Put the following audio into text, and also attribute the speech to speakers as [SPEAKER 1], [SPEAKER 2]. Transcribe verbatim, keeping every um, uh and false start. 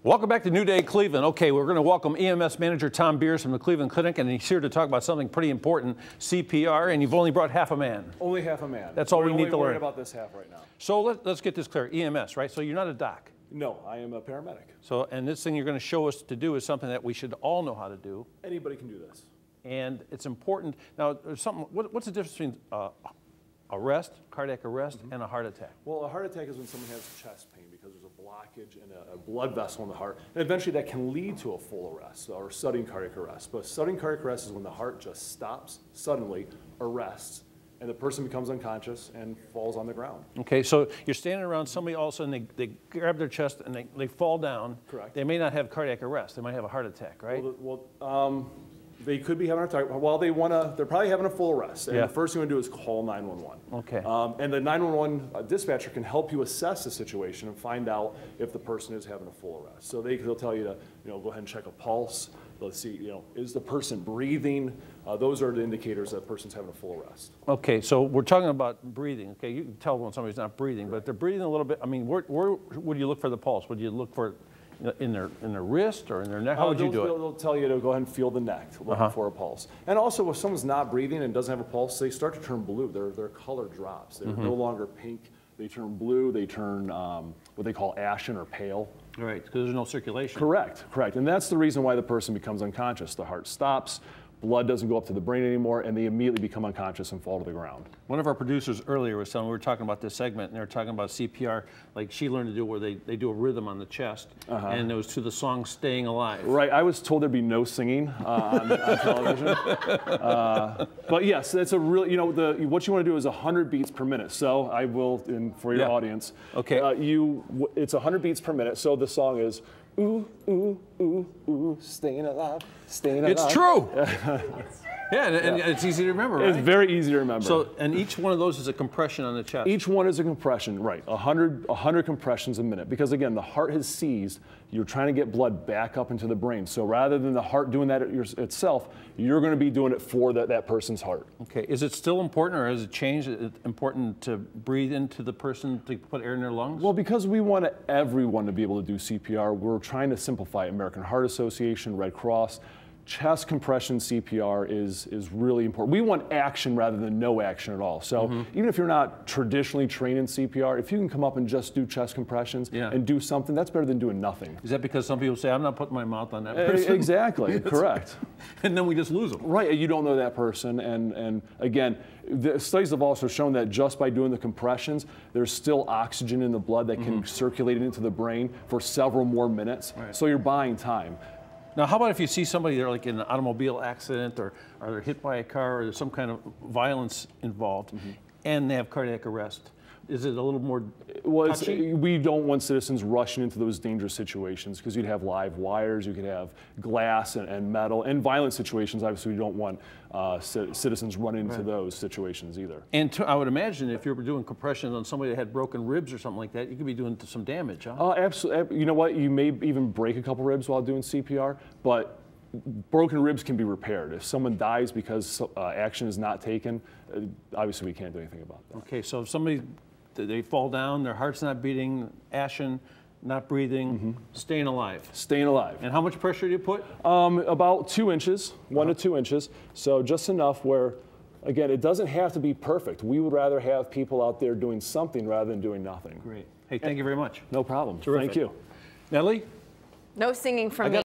[SPEAKER 1] Welcome back to New Day Cleveland. Okay, we're going to welcome E M S manager Tom Beers from the Cleveland Clinic, and he's here to talk about something pretty important, C P R, and you've only brought half a man.
[SPEAKER 2] Only half a man.
[SPEAKER 1] That's all
[SPEAKER 2] we're
[SPEAKER 1] we need to learn.
[SPEAKER 2] We're worried about this half right now.
[SPEAKER 1] So let, let's get this clear. E M S, right? So you're not a doc.
[SPEAKER 2] No, I am a paramedic.
[SPEAKER 1] So, and this thing you're going to show us to do is something that we should all know how to do.
[SPEAKER 2] Anybody can do this.
[SPEAKER 1] And it's important. Now, there's something. What, what's the difference between uh, arrest, cardiac arrest, mm-hmm. and a heart attack?
[SPEAKER 2] Well, a heart attack is when someone has chest pain because there's a blockage in a, a blood vessel in the heart, and eventually that can lead to a full arrest or sudden cardiac arrest. But sudden cardiac arrest is when the heart just stops suddenly, arrests, and the person becomes unconscious and falls on the ground.
[SPEAKER 1] Okay, so you're standing around somebody, all of a sudden they, they grab their chest and they, they fall down.
[SPEAKER 2] Correct.
[SPEAKER 1] They may not have cardiac arrest. They might have a heart attack, right?
[SPEAKER 2] Well, well um, they could be having a heart attack. Well, they want to, they're probably having a full arrest. And
[SPEAKER 1] yeah.
[SPEAKER 2] the first thing you want to do is call nine one one.
[SPEAKER 1] Okay.
[SPEAKER 2] Um, and the nine one one dispatcher can help you assess the situation and find out if the person is having a full arrest. So they, they'll tell you to, you know, go ahead and check a pulse. They'll see, you know, is the person breathing? Uh, those are the indicators that a person's having a full arrest.
[SPEAKER 1] Okay, so we're talking about breathing. Okay, you can tell when somebody's not breathing, but if they're breathing a little bit, I mean, where, where would you look for the pulse? Would you look for it in their in their wrist or in their neck? How would
[SPEAKER 2] uh,
[SPEAKER 1] you do it?
[SPEAKER 2] They'll tell you to go ahead and feel the neck, looking uh-huh. for a pulse. And also, if someone's not breathing and doesn't have a pulse, they start to turn blue. Their their color drops. They're mm-hmm. no longer pink. They turn blue. They turn um, what they call ashen or pale.
[SPEAKER 1] Right, because there's no circulation.
[SPEAKER 2] Correct, correct. And that's the reason why the person becomes unconscious. The heart stops. Blood doesn't go up to the brain anymore, and they immediately become unconscious and fall to the ground.
[SPEAKER 1] One of our producers earlier was telling, we were talking about this segment, and they were talking about C P R, like she learned to do where they, they do a rhythm on the chest, uh-huh. and it was to the song Staying Alive.
[SPEAKER 2] Right, I was told there'd be no singing uh, on, on television. Uh, but yes, it's a real, you know, the, what you want to do is one hundred beats per minute. So I will, in, for your yeah. audience,
[SPEAKER 1] okay.
[SPEAKER 2] uh, you, it's one hundred beats per minute, so the song is, ooh, ooh, ooh, ooh, staying alive, staying alive.
[SPEAKER 1] It's true. Yeah, and, and yeah. it's easy to remember, right?
[SPEAKER 2] It's very easy to remember.
[SPEAKER 1] So, and each one of those is a compression on the chest.
[SPEAKER 2] Each one is a compression, right? one hundred, one hundred compressions a minute. Because again, the heart has seized. You're trying to get blood back up into the brain. So rather than the heart doing that itself, you're going to be doing it for that, that person's heart.
[SPEAKER 1] Okay, is it still important, or has it changed? Is it important to breathe into the person to put air in their lungs?
[SPEAKER 2] Well, because we want everyone to be able to do C P R, we're trying to simplify it. American Heart Association, Red Cross. Chest compression C P R is, is really important. We want action rather than no action at all. So mm-hmm. even if you're not traditionally trained in C P R, if you can come up and just do chest compressions yeah. and do something, that's better than doing nothing.
[SPEAKER 1] Is that because some people say, I'm not putting my mouth on that person?
[SPEAKER 2] Exactly, correct.
[SPEAKER 1] And then we just lose them.
[SPEAKER 2] Right, you don't know that person. And, and again, the studies have also shown that just by doing the compressions, there's still oxygen in the blood that can mm-hmm. circulate into the brain for several more minutes. Right. So you're buying time.
[SPEAKER 1] Now, how about if you see somebody they're like in an automobile accident, or, or they're hit by a car, or there's some kind of violence involved, mm-hmm. and they have cardiac arrest? Is it a little more
[SPEAKER 2] well, it's,
[SPEAKER 1] touchy?
[SPEAKER 2] We don't want citizens rushing into those dangerous situations, because you'd have live wires, you could have glass and, and metal, and violent situations. Obviously, we don't want uh, c citizens running into right. those situations either.
[SPEAKER 1] And to, I would imagine if you were doing compressions on somebody that had broken ribs or something like that, you could be doing some damage, huh?
[SPEAKER 2] Uh, absolutely. You know what? You may even break a couple ribs while doing C P R, but broken ribs can be repaired. If someone dies because uh, action is not taken, uh, obviously we can't do anything about that.
[SPEAKER 1] Okay, so if somebody, they fall down, their heart's not beating, ashen, not breathing, mm-hmm. staying alive.
[SPEAKER 2] Staying alive.
[SPEAKER 1] And how much pressure do you put?
[SPEAKER 2] Um, about two inches, one
[SPEAKER 1] uh-huh.
[SPEAKER 2] to two inches. So just enough where, again, it doesn't have to be perfect. We would rather have people out there doing something rather than doing nothing.
[SPEAKER 1] Great. Hey, thank you very much.
[SPEAKER 2] No problem.
[SPEAKER 1] Terrific.
[SPEAKER 2] Thank you.
[SPEAKER 1] Natalie?
[SPEAKER 3] No singing from me.